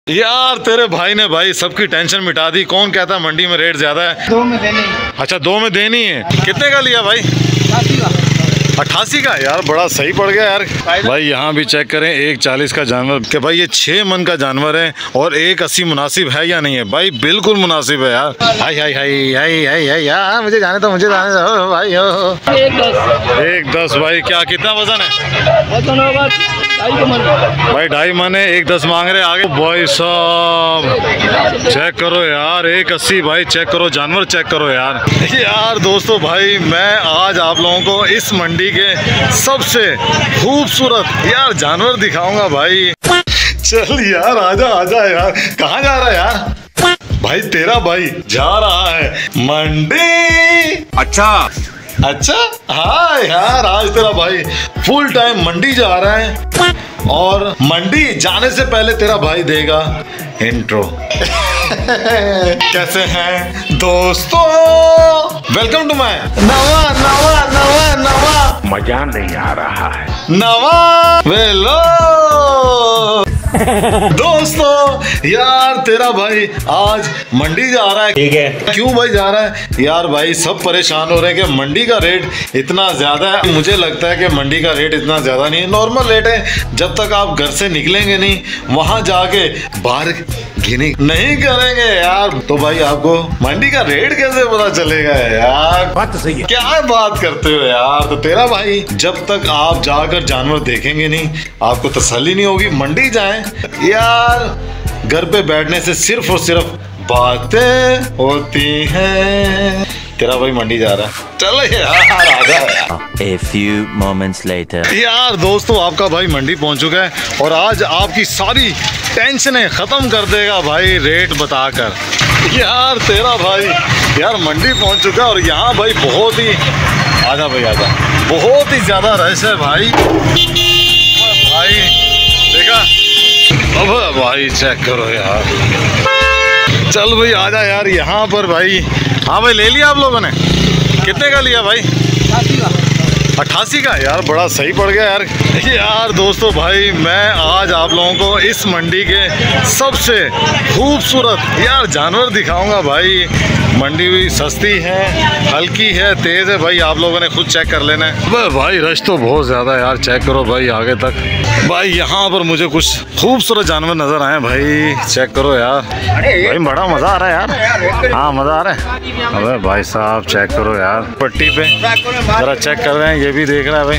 यार तेरे भाई ने भाई सबकी टेंशन मिटा दी। कौन कहता है मंडी में रेट ज्यादा है? 2 में देनी। अच्छा 2 में देनी है। कितने का लिया भाई? 88 का। यार बड़ा सही पड़ गया यार। भाई यहाँ भी चेक करें 140 का जानवर के भाई ये 6 मन का जानवर है और 180 मुनासिब है या नहीं है? भाई बिल्कुल मुनासिब है यार। हाय हाय हाय हाय हाय हाय यार मुझे जाने दो भाई। 110 भाई। क्या कितना वजन है? वजन होगा 2.5 मन भाई 2.5 मन है। 110 मांग रहे आगे। भाई साहब चेक करो यार 180 भाई। चेक करो जानवर चेक करो यार। यार दोस्तों भाई मैं आज आप लोगों को इस मंडी के सबसे खूबसूरत यार जानवर दिखाऊंगा भाई। चल यार आजा आजा यार। कहाँ जा रहा है यार? भाई तेरा भाई जा रहा है मंडी। अच्छा हाँ यार आज तेरा भाई फुल टाइम मंडी जा रहा है और मंडी जाने से पहले तेरा भाई देगा इंट्रो। कैसे हैं दोस्तों? वेलकम टू माय नवा मजा नहीं आ रहा है। नवा वेलो। दोस्तों यार तेरा भाई आज मंडी जा रहा है। ठीक है। क्यों भाई जा रहा है? यार भाई सब परेशान हो रहे हैं कि मंडी का रेट इतना ज्यादा है। मुझे लगता है कि मंडी का रेट इतना ज्यादा नहीं है, नॉर्मल रेट है। जब तक आप घर से निकलेंगे नहीं वहां जाके बाहर गिनी नहीं करेंगे यार तो भाई आपको मंडी का रेट कैसे पता चलेगा यार? बात तो सही है। क्या बात करते हो यार? तो तेरा भाई जब तक आप जाकर जानवर देखेंगे नहीं आपको तसल्ली नहीं होगी। मंडी जाएं यार, घर पे बैठने से सिर्फ और सिर्फ बातें होती हैं। तेरा भाई मंडी जा रहा है। चलो यार आजा यार। A few moments later. यार दोस्तों आपका भाई मंडी पहुंच चुका है और आज आपकी सारी टेंशनें खत्म कर देगा भाई रेट बताकर। यार तेरा भाई यार मंडी पहुंच चुका है और यहाँ भाई बहुत ही आजा भाई आजा बहुत ही ज्यादा रश है भाई। भाई देखा? अब भाई चेक करो यार। चल भाई आजा यार यहाँ पर भाई। हाँ भाई ले लिया आप लोगों ने? कितने का लिया भाई? 88 का। यार बड़ा सही पड़ गया यार। यार दोस्तों भाई मैं आज आप लोगों को इस मंडी के सबसे खूबसूरत यार जानवर दिखाऊंगा भाई। मंडी भी सस्ती है, हल्की है, तेज है भाई। आप लोगों ने खुद चेक कर लेना है। भाई रश तो बहुत ज्यादा है यार। चेक करो भाई आगे तक। भाई यहाँ पर मुझे कुछ खूबसूरत जानवर नजर आए भाई। चेक करो यार भाई बड़ा मजा आ रहा है यार। हाँ मजा आ रहा है। अबे भाई साहब चेक करो यार पट्टी पे जरा चेक कर रहे हैं। ये भी देख रहा है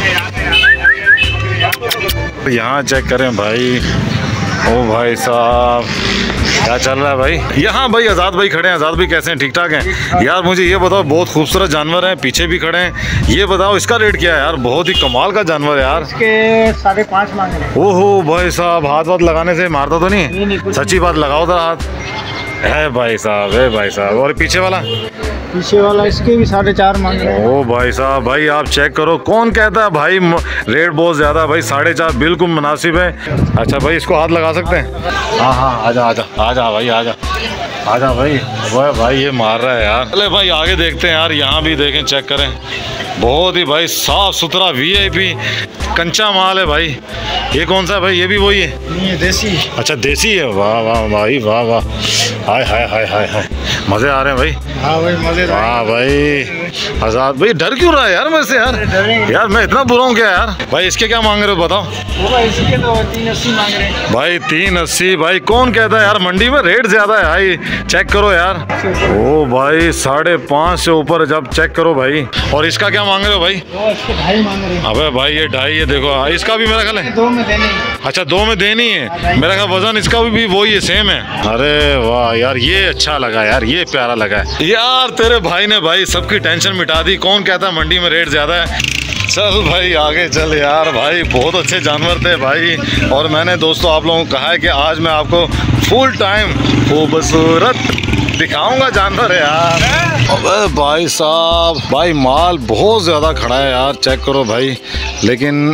भाई। यहाँ चेक करें भाई। ओ भाई साहब क्या चल रहा है भाई? यहाँ भाई आज़ाद भाई खड़े हैं। आज़ाद भाई कैसे हैं? ठीक ठाक हैं यार? मुझे ये बताओ बहुत खूबसूरत जानवर हैं पीछे भी खड़े हैं। ये बताओ इसका रेट क्या है यार? बहुत ही कमाल का जानवर है यार। इसके 5.5 मांग रहे हैं। ओहो भाई साहब हाथ वाथ लगाने से मारता तो नहीं? सच्ची बात लगाओ था हाथ। है भाई साहब है भाई साहब। और पीछे वाला इसके भी 4.5 मांग रहे हैं। ओ भाई साहब भाई आप चेक करो। कौन कहता है भाई रेट बहुत ज्यादा? भाई 4.5 बिल्कुल मुनासिब है। अच्छा भाई इसको हाथ लगा सकते हैं? हाँ हाँ आजा आजा आजा भाई आजा आजा भाई। भाई ये मार रहा है यार। चले भाई आगे देखते हैं यार। यहाँ भी देखें चेक करें बहुत ही भाई साफ सुथरा VIP कंचा माल है भाई। ये कौन सा है भाई? ये भी वही है? ये देसी। अच्छा देसी है। वाह वाह भाई वाह वाह। हाय हाय हाय हाय हाय मजे आ रहे हैं भाई। हाँ भाई मजे। वाह भाई आजाद भाई डर क्यों रहा है यार मेरे से यार? यार मैं इतना बुरा हूँ क्या यार? भाई इसके क्या मांग रहे हो बताओ? इसके तो 380 मांग रहे हैं भाई। 380 भाई। कौन कहता है यार मंडी में रेट ज्यादा है भाई? चेक करो यार। ओ भाई 5.5 से ऊपर जब चेक करो भाई। और इसका क्या मांग रहे हो भाई? इसके 2.5 मांग रहे हैं। अबे भाई ये 2.5 है देखो। इसका भी मेरा ख्याल है 2 में देनी। अच्छा 2 में देनी है। मेरा ख्याल वजन इसका भी वही है सेम है। अरे वाह यार ये अच्छा लगा यार। ये प्यारा लगा है यार। तेरे भाई ने भाई सबकी टेंशन मिटा दी। कौन कहता है मंडी में रेट ज्यादा है? चल भाई आगे चल यार। भाई बहुत अच्छे जानवर थे भाई। और मैंने दोस्तों आप लोगों को कहा है कि आज मैं आपको फुल टाइम खूबसूरत दिखाऊंगा जानवर है यार। अबे भाई साहब भाई माल बहुत ज़्यादा खड़ा है यार। चेक करो भाई। लेकिन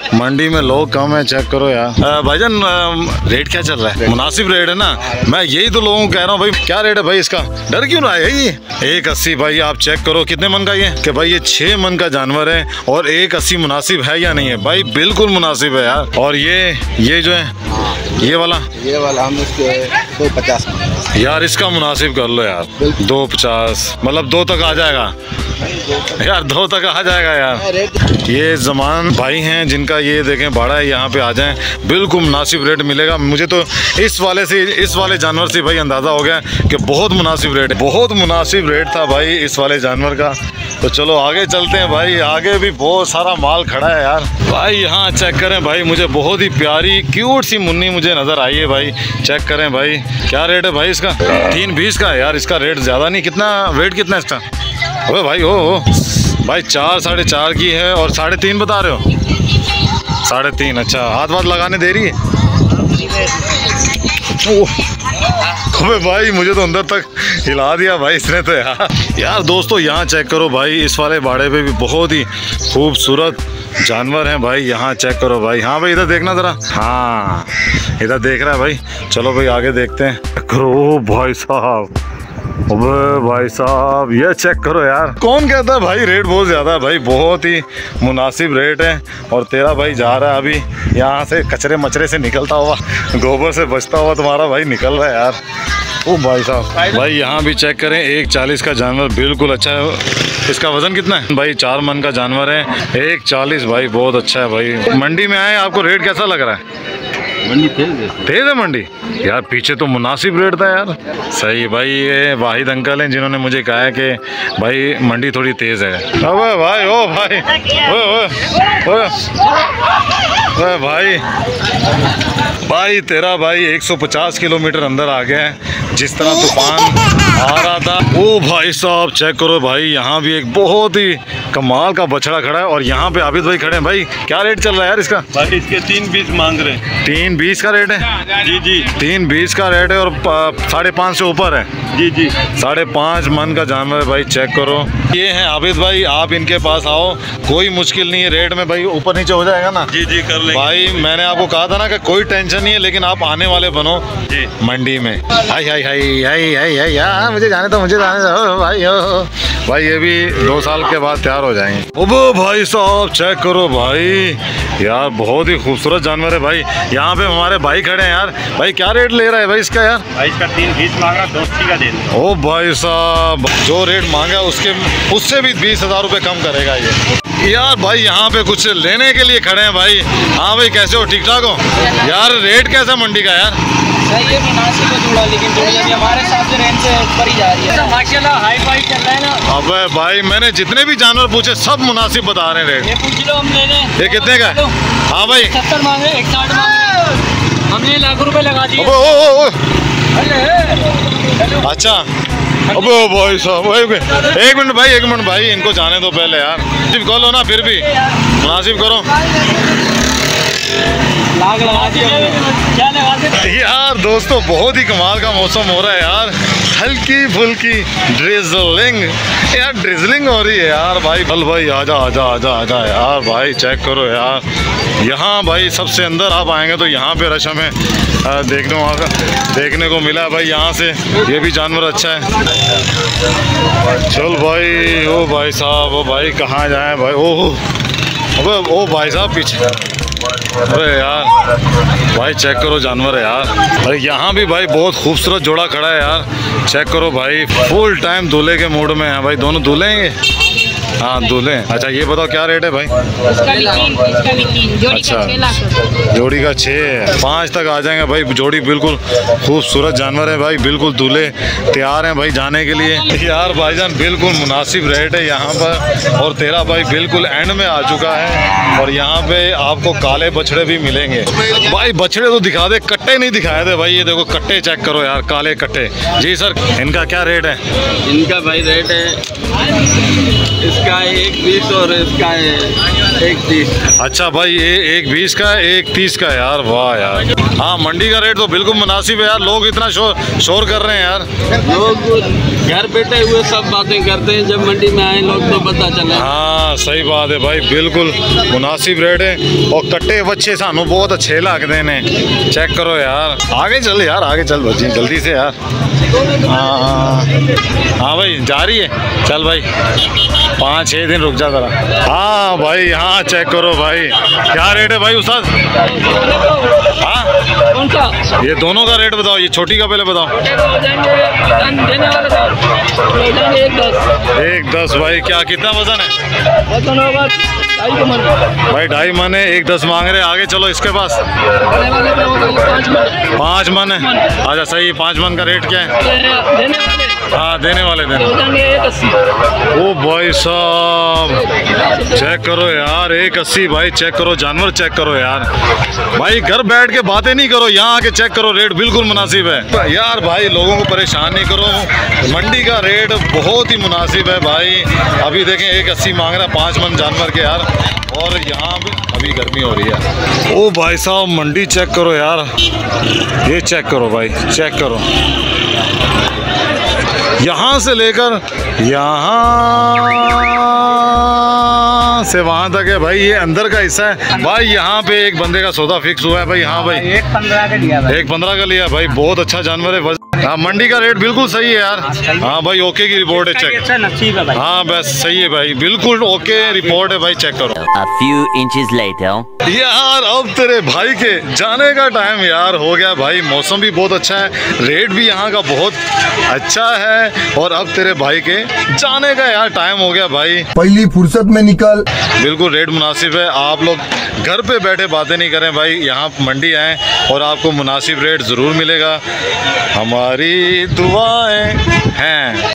मंडी में लोग कम है, चेक करो यार। भाईजान रेट क्या चल रहा है? मुनासिब रेट है ना? मैं यही तो लोगों को कह रहा हूँ भाई, क्या रेट है भाई इसका? डर क्यों रहा है ये? 180 भाई, आप चेक करो कितने मन का ये, कि भाई ये 6 मन का जानवर है और 180 मुनासिब है या नहीं है? भाई बिल्कुल मुनासिब है यार। और ये जो है ये वाला हम इसके 250 यार, इसका मुनासिब कर लो यार। 250 मतलब 2 तक आ जाएगा यार, 2 तक आ जाएगा यार। ये जमान भाई हैं जिनका ये देखें भाड़ा है, यहाँ पे आ जाएं, बिल्कुल मुनासिब रेट मिलेगा। मुझे तो इस वाले जानवर से भाई अंदाज़ा हो गया कि बहुत मुनासिब रेट है, बहुत मुनासिब रेट था भाई इस वाले जानवर का। तो चलो आगे चलते हैं भाई, आगे भी बहुत सारा माल खड़ा है यार। भाई यहाँ चेक करें भाई, मुझे बहुत ही प्यारी क्यूट सी मुन्नी मुझे नज़र आई है भाई। चेक करें भाई, क्या रेट है भाई इसका? 320 का है यार, इसका रेट ज़्यादा नहीं। कितना वेट कितना है इसका? अबे भाई ओ भाई 4 साढ़े 4 की है और 3.5 बता रहे हो? 3.5। अच्छा, हाथ वाथ लगाने दे रही है? अबे भाई मुझे तो अंदर तक हिला दिया भाई इसने तो यार। दोस्तों यहाँ चेक करो भाई, इस वाले बाड़े पे भी बहुत ही खूबसूरत जानवर हैं भाई। यहाँ चेक करो भाई। हाँ भाई इधर देखना ज़रा, हाँ इधर देख रहा है भाई। चलो भाई आगे देखते हैं। करो भाई साहब, अबे भाई साहब ये चेक करो यार। कौन कहता है भाई रेट बहुत ज़्यादा है? भाई बहुत ही मुनासिब रेट है। और तेरा भाई जा रहा है अभी यहाँ से, कचरे मचरे से निकलता हुआ, गोबर से बचता हुआ तुम्हारा भाई निकल रहा है यार। ओ भाई साहब, भाई यहाँ भी चेक करें, 140 का जानवर बिल्कुल अच्छा है। इसका वजन कितना है भाई? 4 मन का जानवर है, 140 भाई, बहुत अच्छा है भाई। मंडी में आए, आपको रेट कैसा लग रहा है? मंडी तेज है मंडी यार। पीछे तो मुनासिब रेट था यार। सही भाई, ये वाहिद अंकल हैं जिन्होंने मुझे कहा है कि भाई मंडी थोड़ी तेज है। अबे भाई ओ भाई ओए भाई, भाई तेरा भाई 150 किलोमीटर अंदर आ गया है, जिस तरह तूफान आ रहा था। ओ भाई साहब चेक करो भाई, यहाँ भी एक बहुत ही कमाल का बछड़ा खड़ा है। और यहाँ पे आबिद भाई खड़े हैं। भाई क्या रेट चल रहा है यार इसका? भाई इसके 320 मांग रहे हैं। 320 का रेट है? जी जी 320 का रेट है और 5.5 से ऊपर है। जी जी 5.5 मन का जानवर है भाई। चेक करो, ये हैं आबिद भाई, आप इनके पास आओ, कोई मुश्किल नहीं है रेट में भाई, ऊपर नीचे हो जाएगा ना? जी जी कर लेंगे भाई। मैंने आपको कहा था ना कि कोई टेंशन नहीं है, लेकिन आप आने वाले बनो जी मंडी में। हाय हाय हाय हाय हाय हाय यार, मुझे जाने दो भाई। ओ भाई ये भी 2 साल के बाद तैयार हो जाएंगे। ओबो भाई साहब चेक करो भाई यार, बहुत ही खूबसूरत जानवर है भाई। यहाँ पे हमारे भाई खड़े हैं यार। भाई क्या रेट ले रहा है भाई इसका यार? भाई इसका 320 मांग रहा, 280 का दे दो। ओ भाई साहब, जो रेट मांगा उससे भी 20,000 रुपये कम करेगा ये यार। भाई यहाँ पे कुछ लेने के लिए खड़े हैं भाई। हाँ भाई कैसे हो? ठीक ठाक हो यार? रेट कैसा मंडी का यार? सही है, मुनासिब है थोड़ा, लेकिन थोड़ी अभी हमारे हिसाब से रेंज से ऊपर ही जा रही है। माशाल्लाह हाई फाई चल रहा है ना। अबे भाई मैंने जितने भी जानवर पूछे सब मुनासिब बता रहे हैं रेट। ये पूछ लो हम ले लें। ये कितने का है? हाँ भाई 70 मांग रहे, 160 मांग रहे, हमने लाख रुपए लगा दिए। अच्छा अबे ओ भाई साहब, एक मिनट भाई इनको जाने दो पहले यार। सिर्फ कॉल हो ना, फिर भी मुनासिब करो यार। दोस्तों बहुत ही कमाल का मौसम हो रहा है यार, हल्की फुल्की ड्रिजलिंग यार, ड्रिजलिंग हो रही है यार। भाई चल भाई आजा आजा आजा आजा यार। भाई चेक करो यार, यहाँ भाई सबसे अंदर आप आएंगे तो यहाँ पे रश हमें देखने को मिला है भाई। यहाँ से ये भी जानवर अच्छा है। चल भाई, ओ भाई साहब, ओ भाई कहाँ जाए भाई? अबे ओ भाई साहब पीछे, अरे यार भाई चेक करो जानवर है यार। अरे यहाँ भी भाई बहुत खूबसूरत जोड़ा खड़ा है यार। चेक करो भाई, फुल टाइम दूल्हे के मूड में है भाई, दोनों दूल्हे हैं। हाँ दूल्हे। अच्छा ये बताओ क्या रेट है भाई? अच्छा जोड़ी का 6, 5 तक आ जाएंगे भाई। जोड़ी बिल्कुल खूबसूरत जानवर है भाई, बिल्कुल दूल्हे तैयार हैं भाई जाने के लिए यार। भाईजान बिल्कुल मुनासिब रेट है यहाँ पर। और तेरा भाई बिल्कुल एंड में आ चुका है और यहाँ पे आपको काले बछड़े भी मिलेंगे भाई। बछड़े तो दिखा दे, कट्टे नहीं दिखाए थे भाई। ये देखो कट्टे चेक करो यार, काले कट्टे। जी सर, इनका क्या रेट है? इनका भाई रेट है, इसका 120 और इसका है 130। अच्छा भाई, ये 120 का, 130 का यार, वाह यार। हाँ, मंडी का रेट तो बिल्कुल मुनासिब है यार। लोग इतना शोर कर रहे हैं यार। लोग घर बैठे हुए सब बातें करते हैं, जब मंडी में आए लोग तो पता चला। हाँ सही बात है भाई, बिल्कुल मुनासिब रेट है। और कट्टे बच्चे सानू बहुत अच्छे लगते ने। चेक करो यार, आगे चल यार, आगे चल बच्ची, जल्दी से यार। हाँ भाई, जा रही है, चल भाई 5-6 दिन रुक जा जरा। हाँ भाई, हाँ चेक करो भाई, क्या रेट है भाई उस्ताद? हाँ, कौन सा? ये दोनों का रेट बताओ, ये छोटी का पहले बताओ। देने वाले तो 110 भाई। क्या, कितना वजन है? वजन होगा 2.5 मन भाई, 2.5 मन है, 110 मांग रहे। आगे चलो इसके पास। 5 मन है। अच्छा सही, 5 मन का रेट क्या है? देने वाले, हाँ देने वाले देने। 180। ओ भाई साहब, चेक करो यार, 180 भाई। चेक करो, जानवर चेक करो यार। भाई घर बैठ के बातें नहीं करो, यहाँ आके चेक करो, रेट बिल्कुल मुनासिब है यार। भाई लोगों को परेशान नहीं करो, मंडी का रेट बहुत ही मुनासिब है भाई। अभी देखें 180 मांग रहा है 5 मन जानवर के यार। और यहाँ भी अभी गर्मी हो रही है। ओ भाई साहब, मंडी चेक करो यार, ये चेक करो भाई, चेक करो। यहाँ से लेकर यहाँ से वहाँ तक है भाई, ये अंदर का हिस्सा है भाई। यहाँ पे एक बंदे का सौदा फिक्स हुआ है भाई। हाँ भाई, 1.15 का लिया भाई। 1.15 का लिया भाई, बहुत अच्छा जानवर है। हाँ, मंडी का रेट बिल्कुल सही है यार। हाँ भाई, ओके की रिपोर्ट है, चेक। हाँ बस सही है भाई, बिल्कुल ओके रिपोर्ट है भाई, चेक करो। A few inches later. यार अब तेरे भाई के जाने का टाइम यार हो गया भाई। मौसम भी बहुत अच्छा है, रेट भी यहाँ का बहुत अच्छा है। और अब तेरे भाई के जाने का यार टाइम हो गया भाई। पहली फुर्सत में निकल। बिल्कुल रेट मुनासिब है। आप लोग घर पे बैठे बातें नहीं करें भाई, यहाँ मंडी आएँ और आपको मुनासिब रेट ज़रूर मिलेगा। हमारी दुआएं हैं।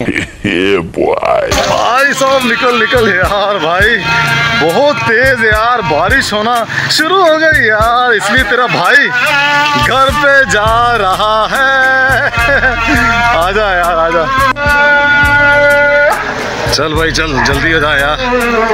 भाई साहब निकल यार भाई, बहुत तेज यार बारिश होना शुरू हो गई यार, इसलिए तेरा भाई घर पे जा रहा है। आजा यार, आजा, चल भाई चल, जल्दी हो जा यार।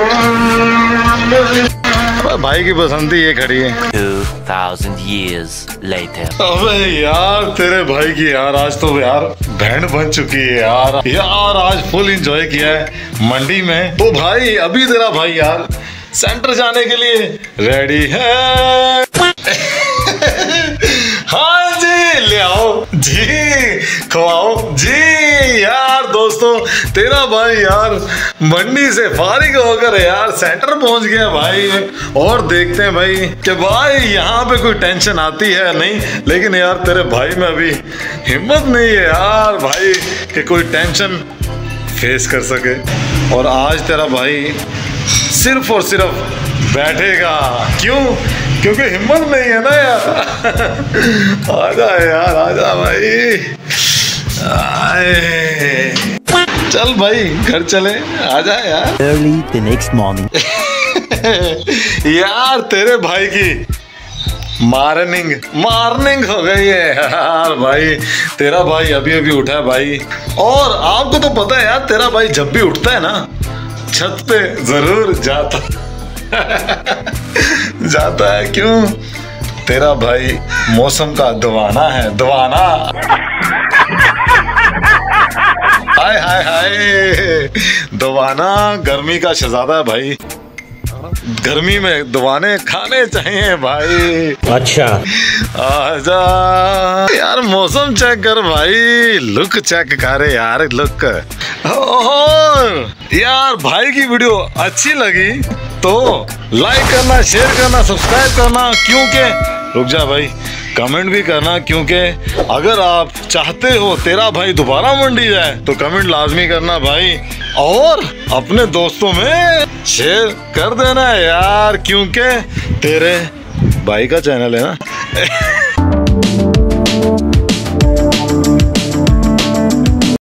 भाई की बसंती ये खड़ी है। 2000 years later. अबे यार तेरे भाई की यार आज तो यार बैंड बन चुकी है यार। यार आज फुल एंजॉय किया है मंडी में। तो भाई अभी तेरा भाई यार सेंटर जाने के लिए रेडी है। हाँ जी, ले आओ जी, खवाओ जी। यार दोस्तों, तेरा भाई यार मंडी से फारिग होकर यार सेंटर पहुंच गया भाई। और देखते हैं भाई कि भाई यहाँ पे कोई टेंशन आती है नहीं, लेकिन यार तेरे भाई में अभी हिम्मत नहीं है यार भाई कि कोई टेंशन फेस कर सके। और आज तेरा भाई सिर्फ और सिर्फ बैठेगा। क्यों? क्योंकि हिम्मत नहीं है ना यार। आजा यार, आजा भाई, आए। चल भाई घर चले, आजा यार। Early the next morning. यार तेरे भाई की मॉर्निंग हो गई है यार भाई। तेरा भाई अभी अभी उठा है भाई। और आपको तो पता है यार, तेरा भाई जब भी उठता है ना छत पे जरूर जाता है। क्यों? तेरा भाई मौसम का दीवाना है, दीवाना। हाय हाय हाय, दीवाना गर्मी का शहजादा है भाई। गर्मी में दीवाने खाने चाहिए भाई। अच्छा आजा यार, मौसम चेक कर भाई, लुक चेक कर यार, लुक। और यार भाई की वीडियो अच्छी लगी तो लाइक करना, शेयर करना, सब्सक्राइब करना। क्योंकि रुक जा भाई, कमेंट भी करना, क्योंकि अगर आप चाहते हो तेरा भाई दोबारा मंडी जाए तो कमेंट लाजमी करना भाई। और अपने दोस्तों में शेयर कर देना यार, क्योंकि तेरे भाई का चैनल है ना।